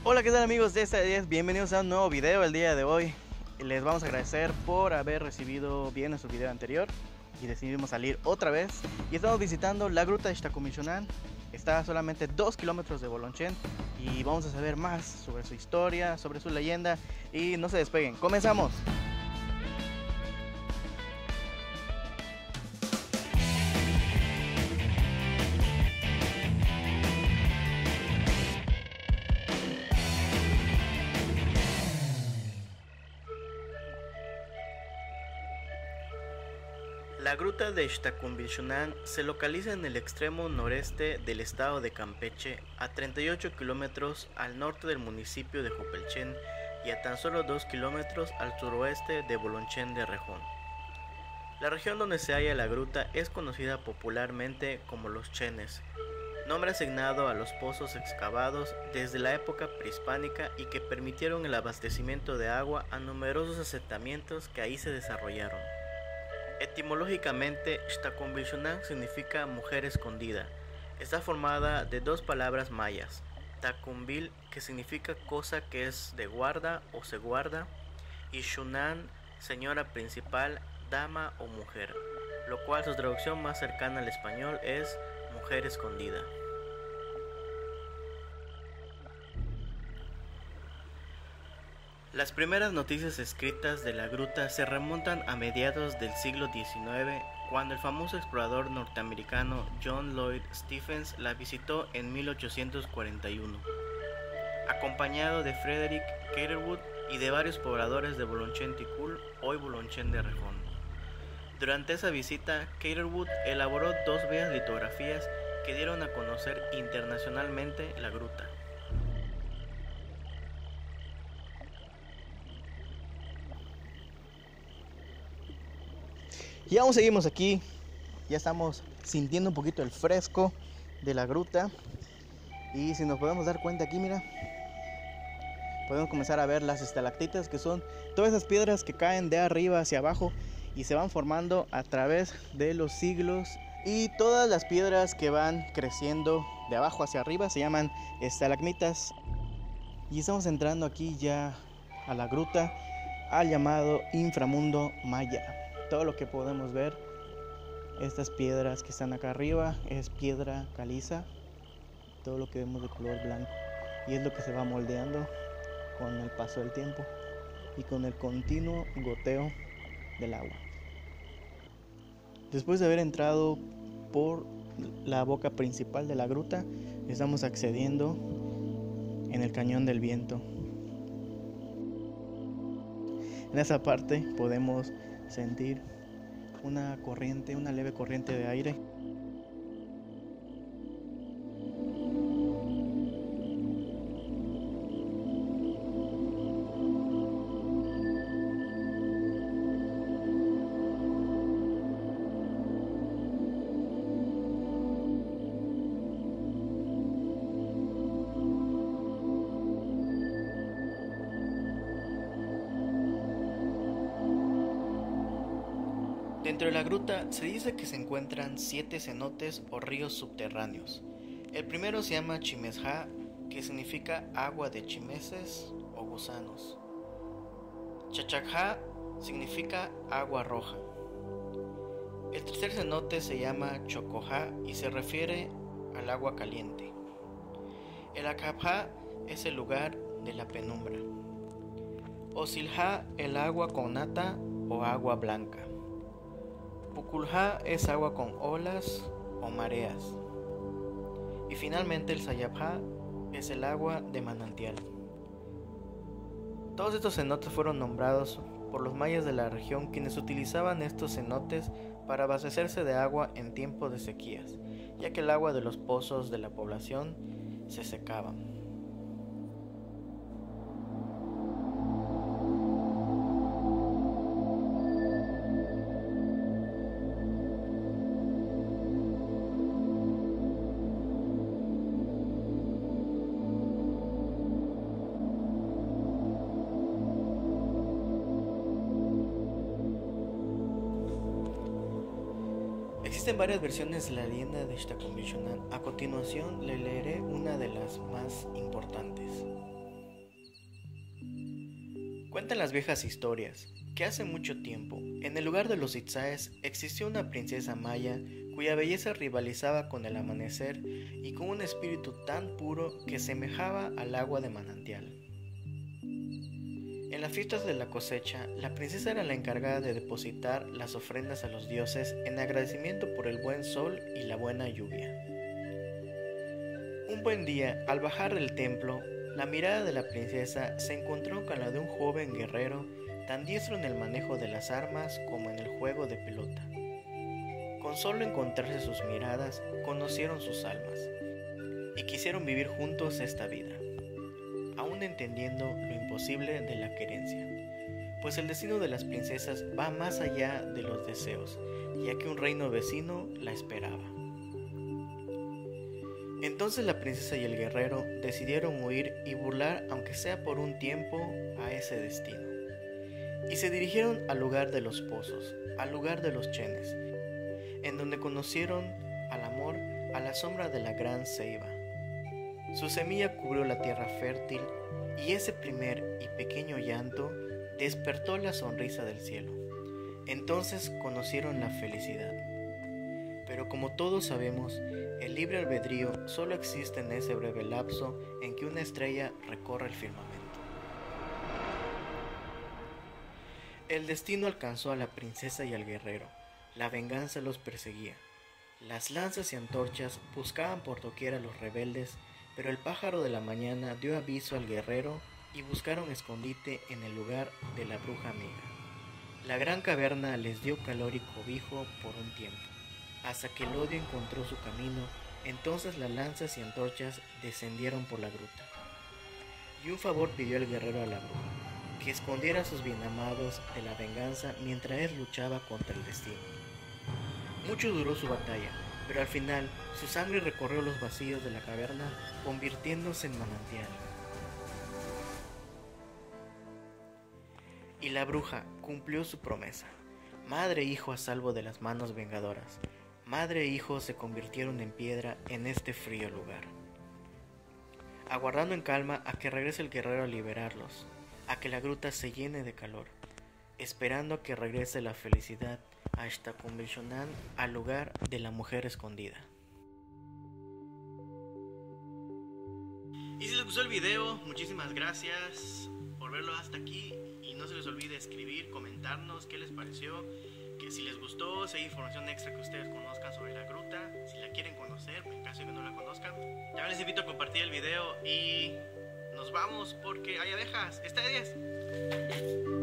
Hola, ¿qué tal amigos de esta 10? Bienvenidos a un nuevo video el día de hoy. Les vamos a agradecer por haber recibido bien nuestro video anterior y decidimos salir otra vez. Y estamos visitando la gruta de Xtacomichunán. Está a solamente 2 kilómetros de Bolonchen y vamos a saber más sobre su historia, sobre su leyenda. Y no se despeguen, ¡comenzamos! La gruta de Xtacomichunán se localiza en el extremo noreste del estado de Campeche, a 38 kilómetros al norte del municipio de Jopelchen y a tan solo 2 kilómetros al suroeste de Bolonchen de Rejón. La región donde se halla la gruta es conocida popularmente como los Chenes, nombre asignado a los pozos excavados desde la época prehispánica y que permitieron el abastecimiento de agua a numerosos asentamientos que ahí se desarrollaron. Etimológicamente, Xtacomichunán significa mujer escondida. Está formada de dos palabras mayas, Tacumbil, que significa cosa que es de guarda o se guarda, y Xunán, señora principal, dama o mujer, lo cual su traducción más cercana al español es mujer escondida. Las primeras noticias escritas de la gruta se remontan a mediados del siglo XIX, cuando el famoso explorador norteamericano John Lloyd Stephens la visitó en 1841, acompañado de Frederick Catherwood y de varios pobladores de Bolonchen Ticul, hoy Bolonchen de Rejón. Durante esa visita, Catherwood elaboró dos bellas litografías que dieron a conocer internacionalmente la gruta. Y aún seguimos aquí, ya estamos sintiendo un poquito el fresco de la gruta. Y si nos podemos dar cuenta aquí, mira, podemos comenzar a ver las estalactitas, que son todas esas piedras que caen de arriba hacia abajo y se van formando a través de los siglos. Y todas las piedras que van creciendo de abajo hacia arriba se llaman estalagmitas. Y estamos entrando aquí ya a la gruta, al llamado inframundo maya. Todo lo que podemos ver, estas piedras que están acá arriba, es piedra caliza. Todo lo que vemos de color blanco. Y es lo que se va moldeando con el paso del tiempo y con el continuo goteo del agua. Después de haber entrado por la boca principal de la gruta, estamos accediendo en el cañón del viento. En esa parte podemos sentir una corriente, una leve corriente de aire. Dentro de la gruta se dice que se encuentran 7 cenotes o ríos subterráneos. El primero se llama Chimezha, que significa agua de chimeses o gusanos. Chachajá significa agua roja. El tercer cenote se llama Chocojá y se refiere al agua caliente. El Acabjá es el lugar de la penumbra. Osilja, el agua con nata o agua blanca. Puculja es agua con olas o mareas. Y finalmente el Sayabjá es el agua de manantial. Todos estos cenotes fueron nombrados por los mayas de la región, quienes utilizaban estos cenotes para abastecerse de agua en tiempos de sequías, ya que el agua de los pozos de la población se secaba. Existen varias versiones de la leyenda de Xtacomichunán. A continuación le leeré una de las más importantes. Cuentan las viejas historias que hace mucho tiempo, en el lugar de los Itzáes, existió una princesa maya cuya belleza rivalizaba con el amanecer y con un espíritu tan puro que semejaba al agua de manantial. En las fiestas de la cosecha, la princesa era la encargada de depositar las ofrendas a los dioses en agradecimiento por el buen sol y la buena lluvia. Un buen día, al bajar del templo, la mirada de la princesa se encontró con la de un joven guerrero tan diestro en el manejo de las armas como en el juego de pelota. Con solo encontrarse sus miradas, conocieron sus almas y quisieron vivir juntos esta vida, aún entendiendo lo imposible de la querencia, pues el destino de las princesas va más allá de los deseos, ya que un reino vecino la esperaba. Entonces la princesa y el guerrero decidieron huir y burlar, aunque sea por un tiempo, a ese destino. Y se dirigieron al lugar de los pozos, al lugar de los chenes, en donde conocieron al amor a la sombra de la gran ceiba. Su semilla cubrió la tierra fértil y ese primer y pequeño llanto despertó la sonrisa del cielo. Entonces conocieron la felicidad. Pero como todos sabemos, el libre albedrío solo existe en ese breve lapso en que una estrella recorre el firmamento. El destino alcanzó a la princesa y al guerrero. La venganza los perseguía. Las lanzas y antorchas buscaban por doquier a los rebeldes, pero el pájaro de la mañana dio aviso al guerrero y buscaron escondite en el lugar de la bruja amiga. La gran caverna les dio calor y cobijo por un tiempo, hasta que el odio encontró su camino. Entonces las lanzas y antorchas descendieron por la gruta. Y un favor pidió el guerrero a la bruja, que escondiera a sus bienamados de la venganza mientras él luchaba contra el destino. Mucho duró su batalla, pero al final su sangre recorrió los vacíos de la caverna, convirtiéndose en manantial. Y la bruja cumplió su promesa. Madre e hijo a salvo de las manos vengadoras. Madre e hijo se convirtieron en piedra en este frío lugar, aguardando en calma a que regrese el guerrero a liberarlos, a que la gruta se llene de calor, esperando a que regrese la felicidad hasta convencionar al lugar de la mujer escondida. Y si les gustó el video, muchísimas gracias por verlo hasta aquí, y no se les olvide escribir, comentarnos qué les pareció, que si les gustó, si hay información extra que ustedes conozcan sobre la gruta, si la quieren conocer, en caso de que no la conozcan. Ya les invito a compartir el video y nos vamos porque hay abejas. ¡Está de 10!